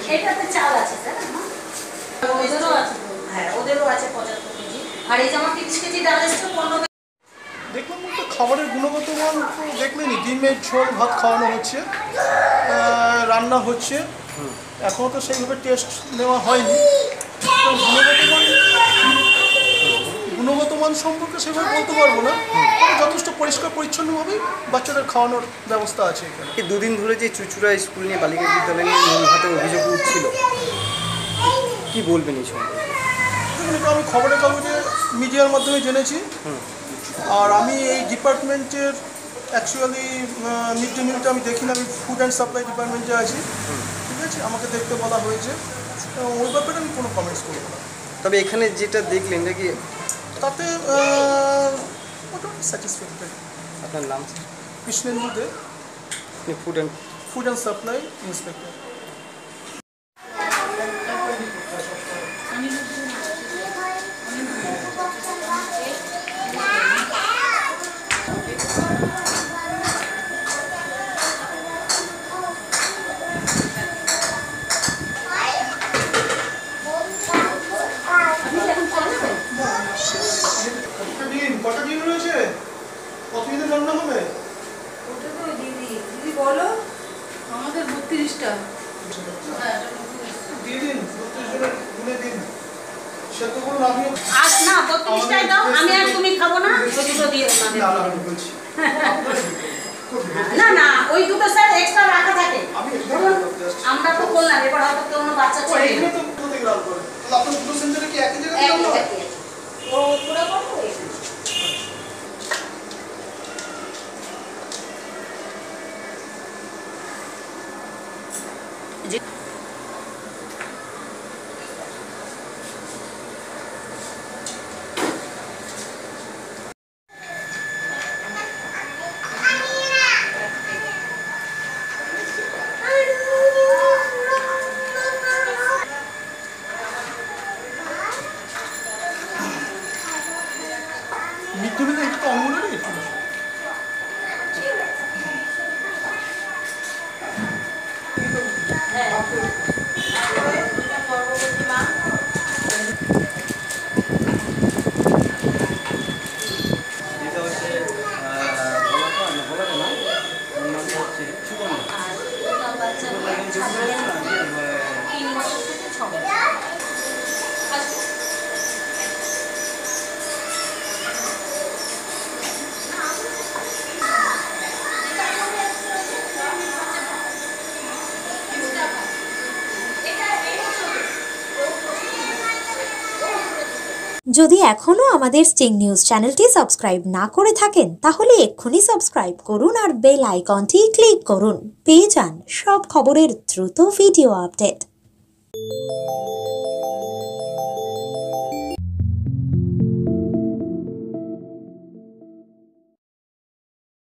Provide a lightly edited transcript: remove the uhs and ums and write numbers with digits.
এটাতে চাল আছে স্যার, ওদেরও আছে। হ্যাঁ, ওদেরও আছে 75 কেজি। আর এই যেমন 30 কেজি ডাল এসছে 15। দেখলাম তো খাবারের গুণগত মান তো দেখলেনি, ডিমের ঝোল ভাত খাওয়ানো হচ্ছে, রান্না হচ্ছে, এখনও তো সেইভাবে টেস্ট নেওয়া হয়নি। তো গুণগত মান সম্পর্কে সেভাবে বলতে পারবো না, যথেষ্ট পরিষ্কার পরিচ্ছন্নভাবেই বাচ্চাদের খাওয়ানোর ব্যবস্থা আছে এখানে। এই দুদিন ধরে যে চুঁচুড়া স্কুল নিয়ে বালিকা বিদ্যালয় নিয়ে নুন ভাতের অভিযোগ উঠছিল, কি বলবেন এই সম্পর্কে? এটা আমি খবরের কাগজে মিডিয়ার মাধ্যমে জেনেছি। আর আমি এই ডিপার্টমেন্টের অ্যাকচুয়ালি মিড ডে মিলটা আমি দেখি না, আমি ফুড অ্যান্ড সাপ্লাই ডিপার্টমেন্টে আছি, ঠিক আছে, আমাকে দেখতে বলা হয়েছে, ওই ব্যাপারে আমি কোনো কমেন্টস করবো না। তবে এখানে যেটা দেখলেন নাকি তাতে মোটামুটি স্যাটিসফ্যাক্টরি। আপনার নাম? Krishnendu Dey, food and supply inspector. কটা দিন রয়েছে? কতদিনের রান্না হবে? ওটা তো দিদি বলো, আমাদের 32টা। দিয়ে দিন, 32 জনের গুনে দিন। সেটা করুন, আমিও আজ না 32টাই দাও, আমি আর তুমি খাবো না, ওই দুটো দিয়ে না আমি বলছি না না, ওই দুটো স্যার এক্সট্রা রাখা থাকে। আমি আমরা তো বললাম, এবার হয়তো কোনো বাচ্চা ছিল এখানে তো কোথা থেকে রাল করে? তাহলে আপনার দুটো সেন্টারে কি একই জায়গায় রাল হয়? ও পুরো করবো এখানে। মিড ডে মিলে একটু তো অঙ্গনওয়াড়ি যদি এখনও আমাদের স্টিং নিউজ চ্যানেলটি সাবস্ক্রাইব না করে থাকেন তাহলে এক্ষুনি সাবস্ক্রাইব করুন আর বেল আইকনটি ক্লিক করুন, পেয়ে যান সব খবরের দ্রুত ভিডিও আপডেট।